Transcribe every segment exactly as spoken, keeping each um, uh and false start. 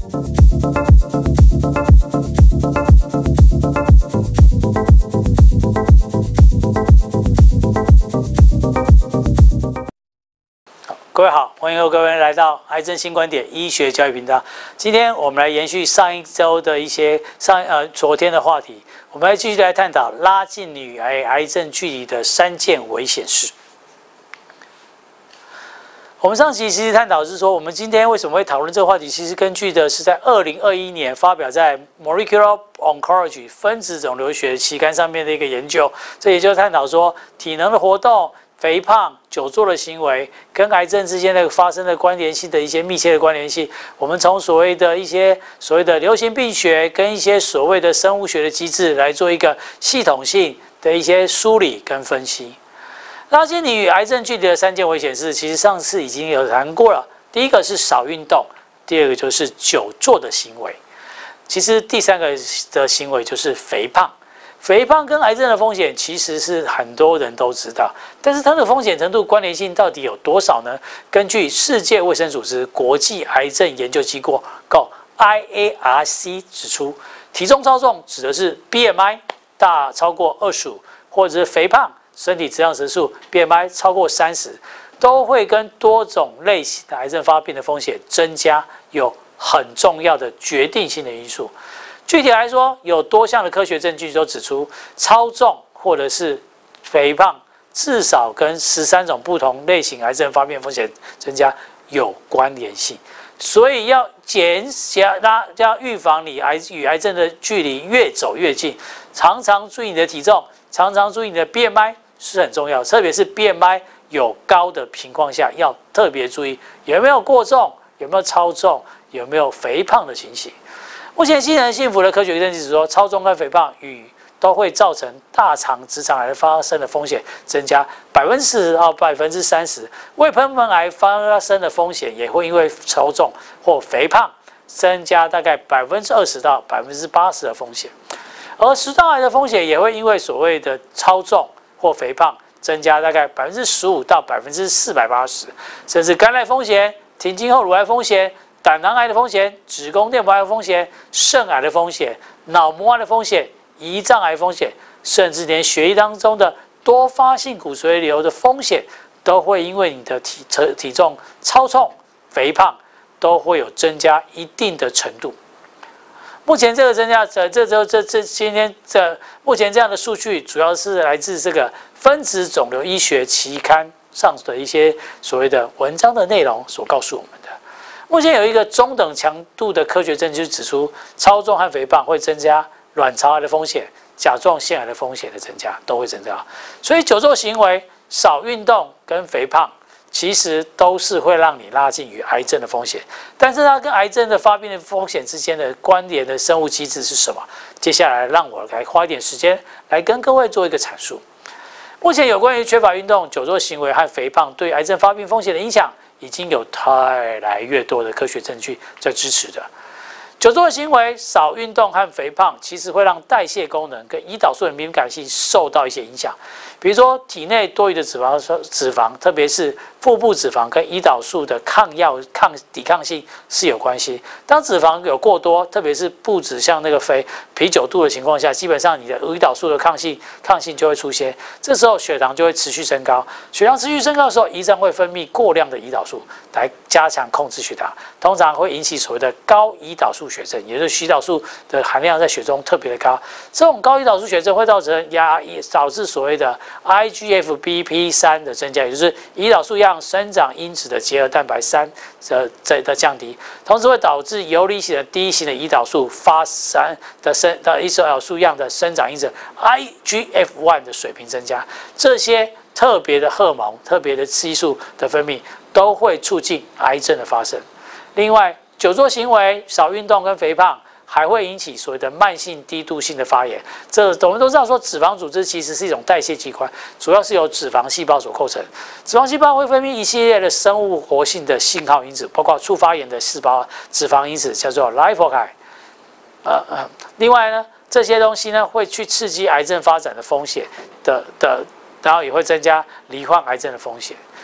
各位好，欢迎各位来到癌症新观点医学教育频道。今天我们来延续上一周的一些上呃昨天的话题，我们来继续来探讨拉近你与癌癌症距离的三件危险事。我们上期其实探讨是说，我们今天为什么会讨论这个话题，其实根据的是在二零二一年发表在 Molecular Oncology 分子肿瘤学期刊上面的一个研究。这也就探讨说，体能的活动、肥胖、久坐的行为跟癌症之间的发生的关联性的一些密切的关联性，我们从所谓的一些所谓的流行病学跟一些所谓的生物学的机制来做一个系统性的一些梳理跟分析。拉近你与癌症距离的三件危险事，其实上次已经有谈过了。第一个是少运动，第二个就是久坐的行为，其实第三个的行为就是肥胖。肥胖跟癌症的风险其实是很多人都知道，但是它的风险程度关联性到底有多少呢？根据世界卫生组织国际癌症研究机构 I A R C 指出，体重超重指的是 B M I 大超过二十五，或者是肥胖身体质量指数 B M I 超过三十，都会跟多种类型的癌症发病的风险增加有很重要的决定性的因素。具体来说，有多项的科学证据都指出，超重或者是肥胖至少跟十三种不同类型癌症发病风险增加有关联性。所以要减小、要预防你癌与癌症的距离越走越近，常常注意你的体重，常常注意你的 B M I 是很重要，特别是 B M I 有高的情况下，要特别注意有没有过重，有没有超重，有没有肥胖的情形。目前新人幸福的科学证据指说，超重跟肥胖与都会造成大肠直肠癌发生的风险增加百分之四十到百分之三十，胃喷门癌发生的风险也会因为超重或肥胖增加大概百分之二十到百分之八十的风险，而食道癌的风险也会因为所谓的超重或肥胖增加大概百分之十五到百分之四百八十，甚至肝癌风险、停经后乳癌风险、胆囊癌的风险、子宫垫膜癌的风险、肾癌的风险、脑膜癌的风险、胰脏癌风险，甚至连血液当中的多发性骨髓瘤的风险，都会因为你的体体重超重、肥胖，都会有增加一定的程度。目前这个增加，这这这这这今天这目前这样的数据，主要是来自这个分子肿瘤医学期刊上的一些所谓的文章的内容所告诉我们的。目前有一个中等强度的科学证据指出，超重和肥胖会增加卵巢癌的风险、甲状腺癌的风险的增加，都会增加。所以久坐行为、少运动跟肥胖，其实都是会让你拉近与癌症的风险。但是它跟癌症的发病的风险之间的关联的生物机制是什么？接下来让我来花一点时间来跟各位做一个阐述。目前有关于缺乏运动、久坐行为和肥胖对癌症发病风险的影响，已经有越来越多的科学证据在支持的。久坐行为、少运动和肥胖，其实会让代谢功能跟胰岛素的敏感性受到一些影响。比如说，体内多余的脂肪、脂肪，特别是腹部脂肪跟胰岛素的抗药、抗抵抗性是有关系。当脂肪有过多，特别是不止像那个肥啤酒肚的情况下，基本上你的胰岛素的抗性、抗性就会出现。这时候血糖就会持续升高，血糖持续升高的时候，胰脏会分泌过量的胰岛素来加强控制血糖，通常会引起所谓的高胰岛素血症，也就是胰岛素的含量在血中特别的高。这种高胰岛素血症会造成压抑，导致所谓的 I G F B P 三 的增加，也就是胰岛素样生长因子的结合蛋白三的的降低，同时会导致游离型的第一型的胰岛素发三的生的胰岛素样的生长因子 I G F 一 的水平增加。这些特别的荷尔蒙、特别的激素的分泌，都会促进癌症的发生。另外，久坐行为、少运动跟肥胖，还会引起所谓的慢性低度性的发炎。这我们都知道说，脂肪组织其实是一种代谢器官，主要是由脂肪细胞所构成。脂肪细胞会分泌一系列的生物活性的信号因子，包括促发炎的细胞脂肪因子，叫做 Lipoic。呃呃，另外呢，这些东西呢会去刺激癌症发展的风险的的，然后也会增加罹患癌症的风险。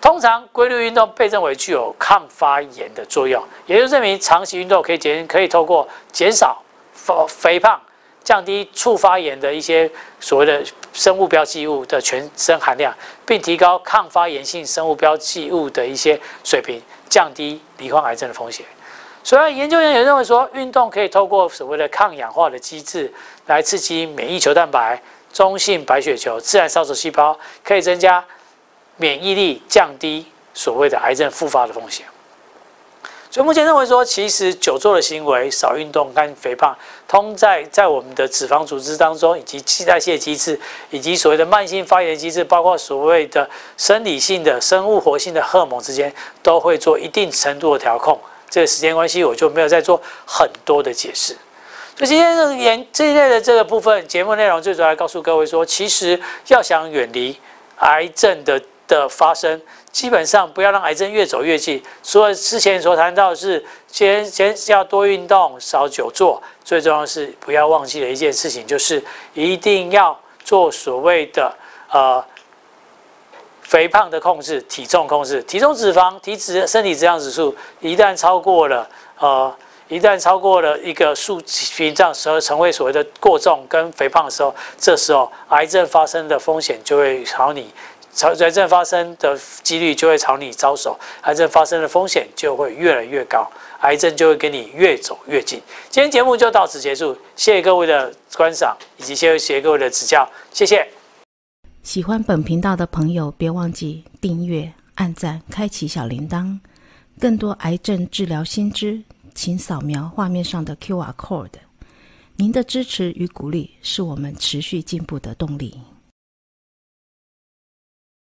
通常规律运动被认为具有抗发炎的作用，也就证明长期运动可以减可以透过减少肥胖、降低促发炎的一些所谓的生物标记物的全身含量，并提高抗发炎性生物标记物的一些水平，降低罹患癌症的风险。所以研究人员认为说，运动可以透过所谓的抗氧化的机制来刺激免疫球蛋白、中性白血球、自然烧熟细胞，可以增加免疫力，降低所谓的癌症复发的风险。所以目前认为说，其实久坐的行为、少运动跟肥胖，通在在我们的脂肪组织当中，以及基代谢机制，以及所谓的慢性发炎机制，包括所谓的生理性的、生物活性的荷尔蒙之间，都会做一定程度的调控。这个时间关系，我就没有再做很多的解释。所以今天这个研这一类的这个部分节目内容，最主要来告诉各位说，其实要想远离癌症的的发生，基本上不要让癌症越走越近。除了之前所谈到的是先先要多运动、少久坐，最重要的是不要忘记了一件事情，就是一定要做所谓的呃。肥胖的控制、体重控制、体重脂肪、体脂、身体质量指数，一旦超过了呃，一旦超过了一个数屏障，时候成为所谓的过重跟肥胖的时候，这时候癌症发生的风险就会朝你，癌症发生的几率就会朝你招手，癌症发生的风险就会越来越高，癌症就会跟你越走越近。今天节目就到此结束，谢谢各位的观赏，以及谢谢各位的指教，谢谢。 喜欢本频道的朋友，别忘记订阅、按赞、开启小铃铛。更多癌症治疗新知，请扫描画面上的 Q R code。您的支持与鼓励是我们持续进步的动力。